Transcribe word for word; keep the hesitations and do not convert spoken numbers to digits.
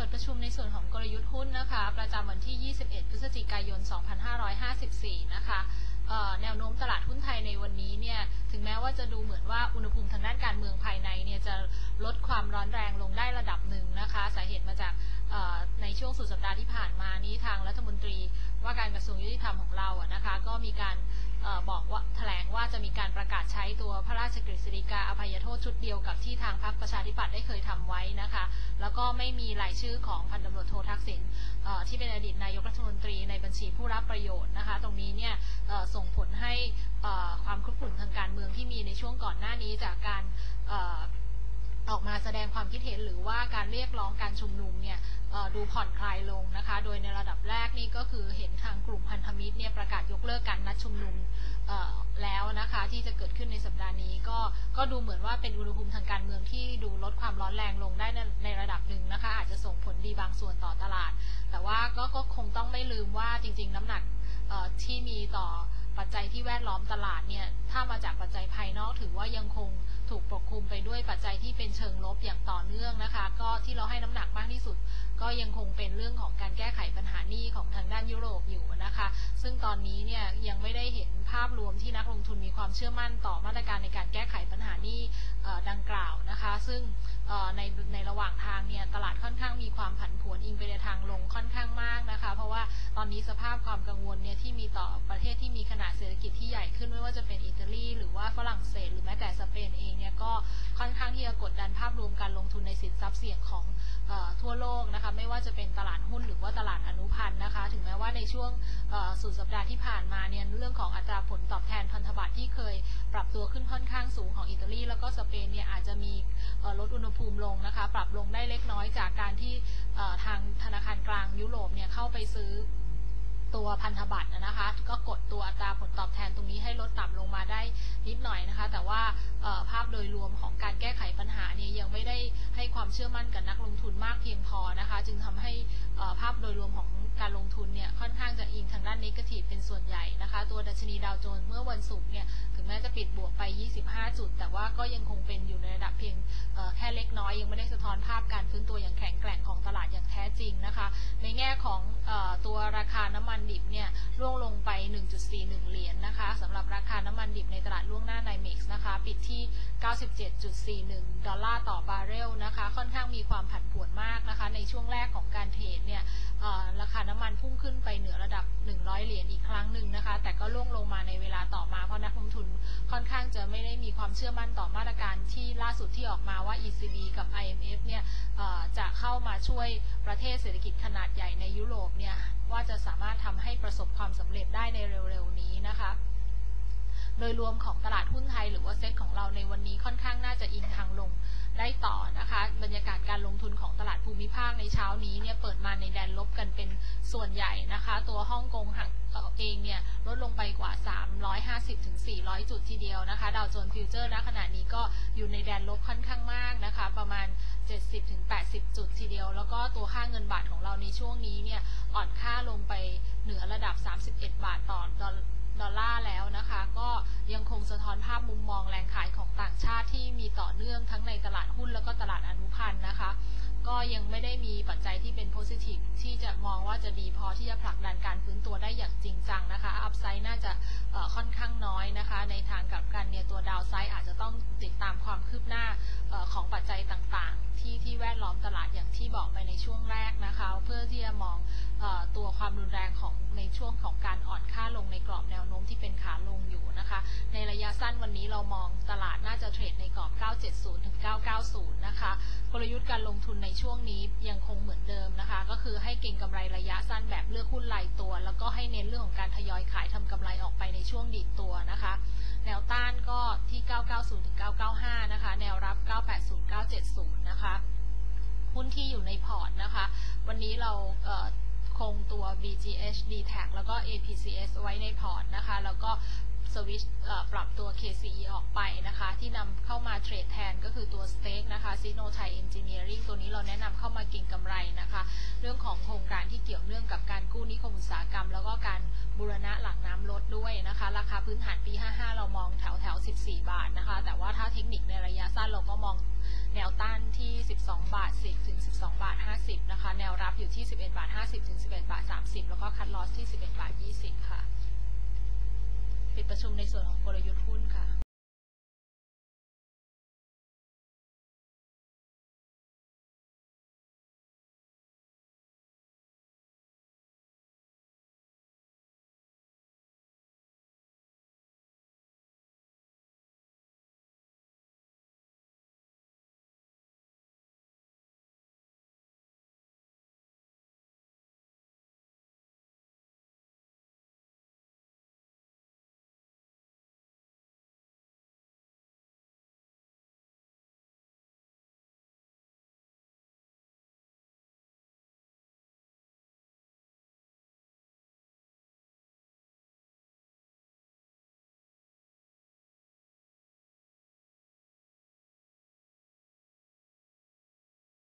ดประชุมในส่วนของกลยุทธ์หุ้นนะคะประจำวันที่ยี่สิบเอ็ดพฤศจิกายนสองพันห้าร้อยห้าสิบสี่นะคะแนวโน้มตลาดหุ้นไทยในวันนี้เนี่ยถึงแม้ว่าจะดูเหมือนว่าอุณหภูมิทางด้านการเมืองภายในเนี่ยจะลดความร้อนแรงลงได้ระดับหนึ่งนะคะสาเหตุมาจากในช่วงสุดสัปดาห์ที่ผ่านมานี้ทางรัฐมนตรีว่าการกระทรวงยุติธรรมของเราอะนะคะก็มีการบอกว่าแถลงว่าจะมีการประกาศใช้ตัวพระราชกฤษฎีกาอภัยโทษชุดเดียวกับที่ทางพรรคประชาธิปัตย์ได้เคยทำไว้นะคะแล้วก็ไม่มีรายชื่อของพันตำรวจโททักษิณที่เป็นอดีตนายกรัฐมนตรีในบัญชีผู้รับประโยชน์นะคะตรงนี้เนี่ยส่งผลให้ความคุกรุ่นทางการเมืองที่มีในช่วงก่อนหน้านี้จากการออกมาแสดงความคิดเห็นหรือว่าการเรียกร้องการชุมนุมเนี่ยดูผ่อนคลายลงนะคะโดยในระดับแรกนี่ก็คือเห็นทางกลุ่มพันธมิตรเนี่ยประกาศยกเลิกการนัดชุมนุมแล้วนะคะที่จะเกิดขึ้นในสัปดาห์นี้ก็ก็ดูเหมือนว่าเป็นอุณหภูมิทางการเมืองที่ดูลดความร้อนแรงลงได้ในในระดับหนึ่งนะคะอาจจะส่งผลดีบางส่วนต่อตลาดแต่ว่าก็ก็คงต้องไม่ลืมว่าจริงๆน้ำหนักที่มีต่อปัจจัยที่แวดล้อมตลาดเนี่ยถ้ามาจากปัจจัยภายนอกถือว่ายังคงถูกปกคลุมไปด้วยปัจจัยที่เป็นเชิงลบอย่างต่อเนื่องนะคะก็ที่เราให้น้ำหนักมากที่สุดก็ยังคงเป็นเรื่องของการแก้ไขปัญหาหนี้ของทางด้านยุโรปอยู่นะคะซึ่งตอนนี้เนี่ยยังไม่ได้เห็นภาพรวมที่นักลงทุนมีความเชื่อมั่นต่อมาตรการในการแก้ไขปัญหาหนี้ดังกล่าวนะคะซึ่งในในระหว่างทางเนี่ยตลาดค่อนข้างมีความผันผวนอิงไปในทางลงค่อนข้างมากนะคะเพราะว่าตอนนี้สภาพความกังวลเนี่ยที่มีต่อประเทศที่มีขนาดเศรษฐกิจที่ใหญ่ขึ้นไม่ว่าจะเป็นอิตาลีหรือว่าฝรั่งเศสหรือแม้แต่สเปนเองเนี่ยก็ค่อนข้างที่จะกดดันภาพรวมการลงทุนในสินทรัพย์เสี่ยงของทั่วโลกนะคะไม่ว่าจะเป็นตลาดหุ้นหรือว่าตลาดอนุพันธ์นะคะถึงแม้ว่าในช่วงสุดสัปดาห์ที่ผ่านมาเนี่ยเรื่องของอัตราผลตอบแทนพันธบัตรที่เคยปรับตัวขึ้นค่อนข้างสูงของอิตาลีแล้วก็สเปนเนี่ยอาจจะมีลดอุณหภูมิลงนะคะปรับลงได้เล็กน้อยจากการที่ทางธนาคารกลางยุโรปเนี่ยเข้าไปซื้อตัวพันธบัตรนะคะก็กดตัวอัตราผลตอบแทนตรงนี้ให้ลดต่ำลงมาได้นิดหน่อยนะคะแต่ว่าภาพโดยรวมของการแก้ไขปัญหาเนี่ยยังไม่ได้ให้ความเชื่อมั่นกับนักลงทุนมากเพียงพอนะคะจึงทำให้ภาพโดยรวมของการลงทุนเนี่ยค่อนข้างจะอิงทางด้านเนกาทีฟเป็นส่วนใหญ่นะคะตัวดัชนีดาวโจนส์เมื่อวันศุกร์เนี่ยถึงแม้จะปิดบวกไปยี่สิบห้าจุดแต่ว่าก็ยังคงเป็นอยู่ในระดับเพียงแค่เล็กน้อยยังไม่ได้สะท้อนภาพการฟื้นตัวอย่างแข็งแกร่งของตลาดอย่างแท้จริงนะคะในแง่ของตัวราคาน้ำมันดิบเนี่ยร่วงลงไป หนึ่งจุดสี่หนึ่ง เหรียญ นะคะสำหรับราคาน้ำมันดิบในตลาดล่วงหน้าไนเม็กซ์นะคะปิดที่ เก้าสิบเจ็ดจุดสี่หนึ่ง ดอลลาร์ต่อบาร์เรลนะคะค่อนข้างมีความผันผวนมากนะคะในช่วงแรกของการเทรดเนี่ยราคาน้ำมันพุ่งขึ้นไปเหนือระดับหนึ่งร้อยเหรียญอีกครั้งหนึ่งนะคะแต่ก็ล่วงลงมาในเวลาต่อมาเพราะนักลงทุนค่อนข้างจะไม่ได้มีความเชื่อมั่นต่อมาตรการที่ล่าสุดที่ออกมาว่า อี ซี บี กับ ไอ เอ็ม เอฟ เนี่ยจะเข้ามาช่วยประเทศเศรษฐกิจขนาดใหญ่ในยุโรปเนี่ยว่าจะสามารถทำให้ประสบความสำเร็จได้ในเร็วๆนี้นะคะโดยรวมของตลาดหุ้นไทยหรือว่าเซ็ตของเราในวันนี้ค่อนข้างน่าจะอิงทางลงได้ต่อนะคะบรรยากาศการลงทุนของตลาดภูมิภาคในเช้านี้เนี่ยเปิดมาในแดนลบกันเป็นส่วนใหญ่นะคะตัวฮ่องกงเองเนี่ยลดลงไปกว่าสามร้อยห้าสิบถึงสี่ร้อยจุดทีเดียวนะคะดาวโจนส์ฟิวเจอร์ณขณะนี้ก็อยู่ในแดนลบค่อนข้างมากนะคะประมาณเจ็ดสิบถึงแปดสิบจุดทีเดียวแล้วก็ตัวค่าเงินบาทของเราในช่วงนี้เนี่ยอ่อนค่าลงไปเหนือระดับสามสิบเอ็ดบาทต่อดอลดอลลาร์แล้วนะคะก็ยังคงสะท้อนภาพมุมมองแรงขายของต่างชาติที่มีต่อเนื่องทั้งในตลาดหุ้นแล้วก็ตลาดอนุพันธ์นะคะก็ยังไม่ได้มีปัจจัยที่เป็นโพซิทีฟที่จะมองว่าจะดีพอที่จะผลักดันการฟื้นตัวได้อย่างจริงจังนะคะอัพไซด์น่าจะค่อนข้างน้อยนะคะในทางกับการเนี่ยตัวดาวไซด์อาจจะต้องติดตามความคืบหน้าของปัจจัยต่างๆที่ที่แวดล้อมตลาดอย่างที่บอกไปในช่วงแรกนะคะเพื่อที่จะมองตัวความรุนแรงของในช่วงของการอ่อนค่าลงในกรอบแนวโน้มที่เป็นขาลงอยู่นะคะในระยะสั้นวันนี้เรามองตลาดน่าจะเทรดในกรอบเก้าเจ็ดศูนย์ถึงเก้าเก้าศูนย์นะคะกลยุทธ์การลงทุนในช่วงนี้ยังคงเหมือนเดิมนะคะก็คือให้เก็งกำไรระยะสั้นแบบเลือกหุ้นรายตัวแล้วก็ให้เน้นเรื่องของการทยอยขายทำกำไรออกไปในช่วงดีดตัวนะคะแนวต้านก็ที่เก้าเก้าศูนย์ถึงเก้าเก้าห้านะคะแนวรับเก้าแปดศูนย์ เก้าเจ็ดศูนย์นะคะหุ้นที่อยู่ในพอร์ตนะคะวันนี้เราเอ่อคงตัว บี จี เอช ดี แท็ก แล้วก็ เอ พี ซี เอส ไว้ในพอร์ตนะคะแล้วก็สวิตช์ปรับตัว เค ซี อี ออกไปนะคะที่นำเข้ามาเทรดแทนก็คือตัว Stake นะคะ Sino Thai Engineering ตัวนี้เราแนะนำเข้ามาเก็งกำไรนะคะเรื่องของโครงการที่เกี่ยวเนื่องกับการกู้นิคมอุตสาหกรรมแล้วก็การบูรณะหลังน้ำลดด้วยนะคะราคาพื้นฐานปีห้าห้าเรามองแถวแถวสิบสี่บาทนะคะแต่ว่าว่าถ้าเทคนิคในระยะสั้นเราก็มองแนวต้านที่สิบสองบาทสิบถึงสิบสองบาทห้าสิบนะคะแนวรับอยู่ที่สิบเอ็ดบาทห้าสิบถึงสิบเอ็ดบาทสามสิบแล้วก็คัทลอสที่สิบเอ็ดบาทยี่สิบค่ะปิดประชุมในส่วนของกลยุทธ์หุ้นค่ะ